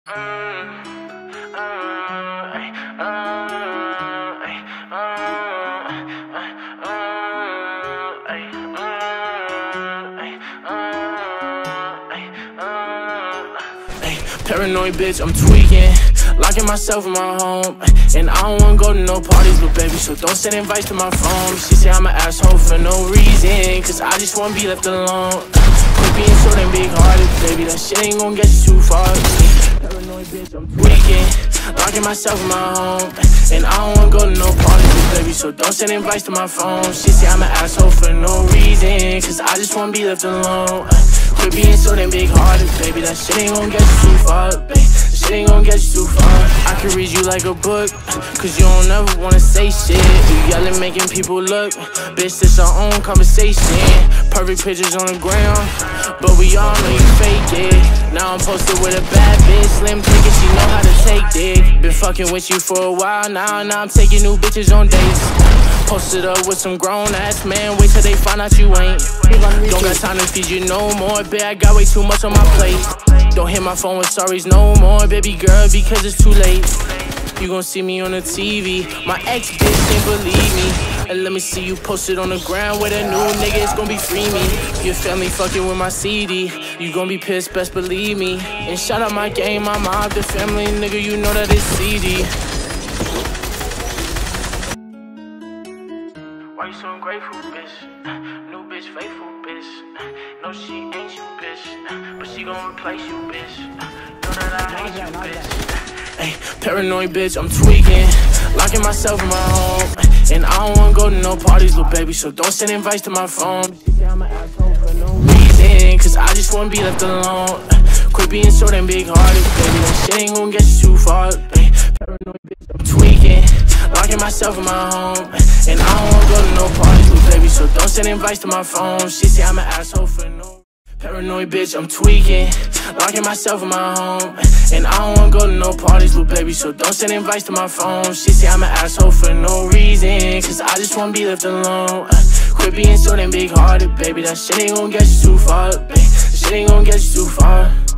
Paranoid bitch, I'm tweaking, locking myself in my home, and I don't wanna go to no parties, but baby, so don't send invites to my phone. She say I'm an asshole for no reason, cause I just wanna be left alone. Quit being so damn big-hearted, baby, that shit ain't gon' get you too far. Paranoid bitch, I'm tweaking, locking myself in my home, and I don't wanna go to no parties, but baby, so don't send invites to my phone. She say I'm an asshole for no reason, cause I just wanna be left alone. Quit being so damn big-hearted, baby, that shit ain't gon' get you too far, baby. That shit ain't gon' get you too far. I can read you like a book, cause you don't ever wanna say shit. You yelling, making people look, bitch, this our own conversation. Perfect pictures on the ground, but we all know you fake it. Now I'm posted with a bad bitch, slim thick, she know how to take dick. Been fucking with you for a while now I'm taking new bitches on dates. Posted up with some grown-ass man, wait till they find out you ain't. Don't got time to feed you no more, bitch, I got way too much on my plate. Don't hit my phone with sorries no more, baby girl, because it's too late. You gon' see me on the TV, my ex bitch can't believe me. And let me see you posted on the ground with a new nigga, it's gon' be free me. Your family fucking with my CD, you gon' be pissed, best believe me. And shout out my gang, my mob, the family, nigga, you know that it's CD. Why you so ungrateful, bitch? New bitch, faithful, bitch. No, she ain't you, bitch, but she gon' replace you, bitch. Know that I hate you, bitch. Ay, paranoid bitch, I'm tweaking, locking myself in my home, and I don't wanna go to no parties, little baby, so don't send invites to my phone. She say I'm an asshole for no reason, cause I just wanna be left alone. Quit being so damn big-hearted, baby, that shit ain't gon' get you too far. Ay, paranoid bitch, I'm tweaking, locking myself in my home, and I don't wanna go to no parties, little baby, so don't send invites to my phone. She say I'm an asshole for no. Paranoid bitch, I'm tweaking, locking myself in my home, and I don't wanna go to no parties, little baby, so don't send invites to my phone. She say I'm an asshole for no reason, cause I just wanna be left alone. Quit being so damn big-hearted, baby, that shit ain't gon' get you too far, baby. That shit ain't gon' get you too far.